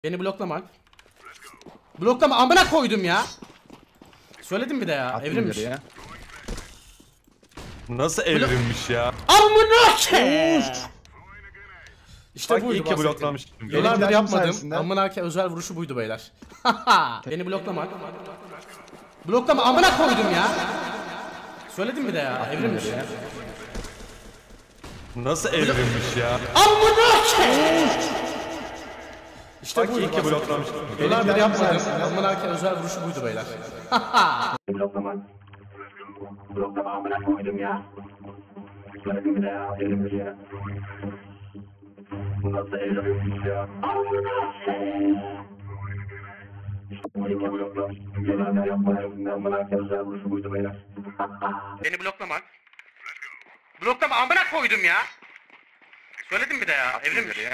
Beni bloklama Alp. Bloklama amına koydum ya. Söyledim bir de ya. Evrimmiş. Ya. Nasıl evrimmiş ya? Amına ke. İşte Bak buydu iyi ki bahsettiğim. bloklamıştım. Yıllardır Benim yapmadım. sayesinde. Amına ke özel vuruşu buydu beyler. Beni bloklama Alp. Bloklama amına koydum ya. Söyledim bir de ya. Evrimmiş. Ya. Nasıl evrimmiş ya? Amına ke. İşte Bak buydu iyi ki bahsettiğim. bloklamıştım. Yıllardır yapmadım. Amına ke özel vuruşu buydu beyler. Bloklama. Bloklama amına koydum ya. Söyledim bir de ya. Evrimmiş ya. Nasıl evrimmiş ya? Amına Yıllardır yapmadım. Amına özel vuruşu buydu beyler. Beni bloklama Alp. Bloklama amına koydum ya. Söyledim bir de ya. Evrimmiş. Ya.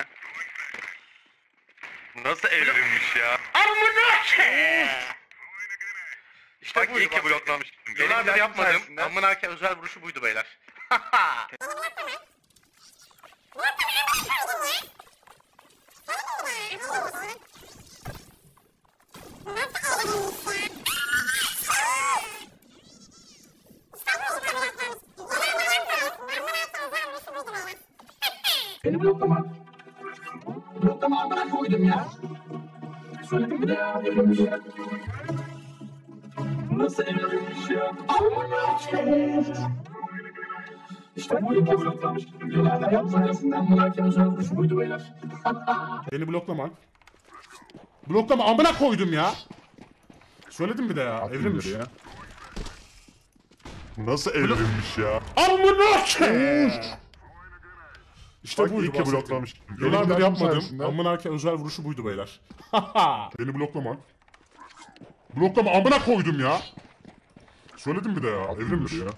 Nasıl evrimmiş ya? Amına ke. İşte Bak buydu iyi ki bahsettiğim. bloklamıştım. Yıllardır yapmadım. sayesinde. Amına ke özel vuruşu buydu beyler. Beni bloklama. Bloklama amına koydum ya. Söyledim bir de ya. Evrimmiş ya. Nasıl evrimmiş ya? Amına İşte bu iki bloklamış. Yıllardır yapmadım. Amına özel vuruşu buydu beyler. Beni bloklama. Bloklama amına koydum ya. Söyledim bir de ya. Evrimmiş. Ya. Nasıl evrilmiş ya? Amına ke. İşte Bak buydu iyi ki bahsettiğim. bloklamıştım. Yıllardır Benim yapmadım. sayesinde. Amına ke özel vuruşu buydu beyler. Beni bloklama. Bloklama amına koydum ya. Söyledim bir de ya. Evrilmiş. ya.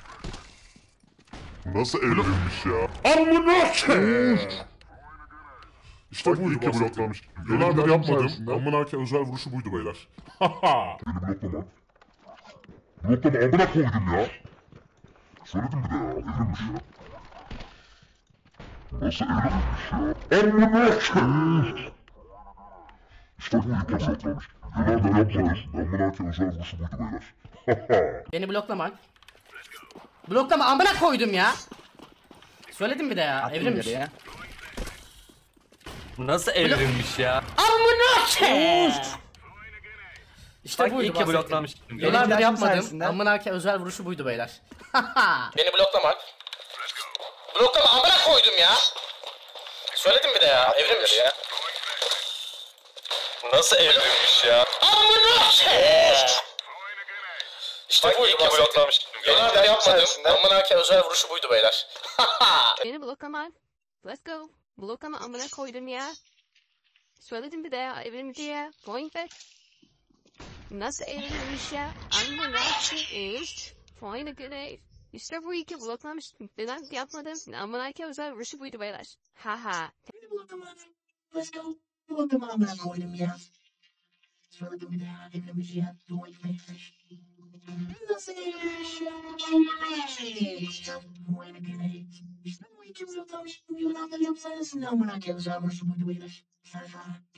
Nasıl evrilmiş ya? Amına ke. İşte Bak iyi buydu ki bahsettiğim. bloklamıştım. Yıllardır Benim yapmadım. sayesinde. Amına ke özel vuruşu buydu beyler. Beni bloklama. Bloklama amına koydum ya. Söyledim bir de ya. Evrilmiş ya. Nasıl evrilmiş ya? Amına koydum. İşte bu iki bloklamıştım. Yıllardır yapmadım. Amına ke özel vuruşu buydu beyler. Beni bloklama Alp. Bloklama amına koydum ya. Söyledim bir de ya. Evrimmiş. Ya. Nasıl evrimmiş ya? Amına ke. İşte Bak buydu iyi ki bahsettiğim. bloklamıştım. Yıllardır Benim yapmadım. sayesinde. Amına ke özel vuruşu buydu beyler. Beni bloklama Alp. Bloklama amına koydum ya. Söyledim bir de ya. Evrimmiş. Ya. Nasıl evrimmiş ya? Amına ke. İşte Bak buydu iyi ki bahsettiğim. bloklamıştım. Yıllardır yapmadım. sayesinde. Amına ke özel vuruşu buydu beyler. Beni bloklama. Let's go. Bloklama amına koydum ya. Söyledim bir de ya. Evrimci ya. Going back. Nasıl evrilmiş ya? Amına koymuş. Fine good. İşte bu iki bloklamıştım. Ben yapmadım. Amına ke özel vuruşu buydu beyler. Haha. Beni bloklama. Let's go. Bloklama amına koydum ya. Söyledim bir de ya. Evrimmiş ya. Doing fake. Nasıl evrimmiş ya? Bu aynı gene. İşte bu iki bloklamış. Yıllardır yapsaydın amına özel vuruşu buydu beyler.